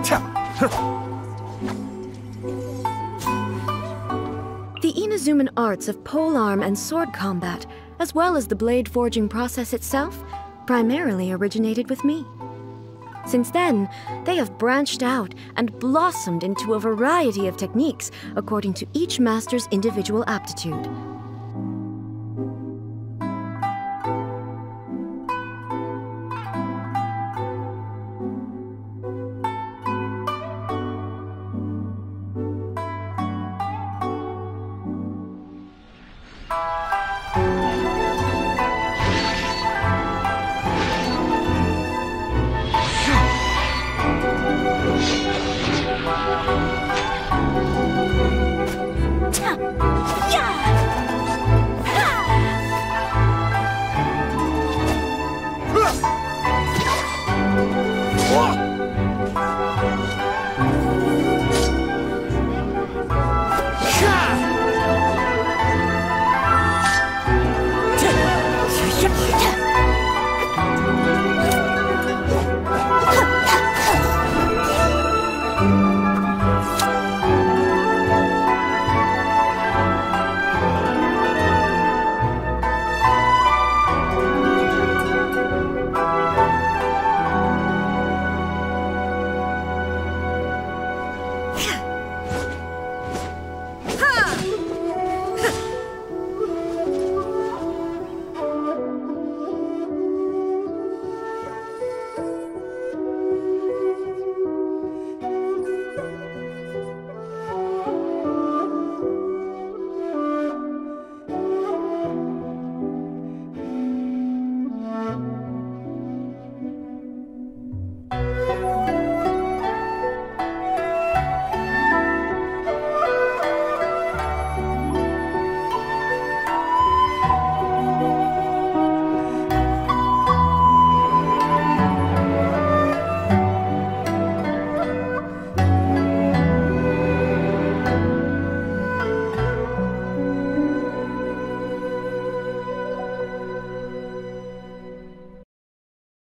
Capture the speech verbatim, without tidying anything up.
The Inazuman arts of polearm and sword combat, as well as the blade forging process itself, primarily originated with me. Since then, they have branched out and blossomed into a variety of techniques according to each master's individual aptitude.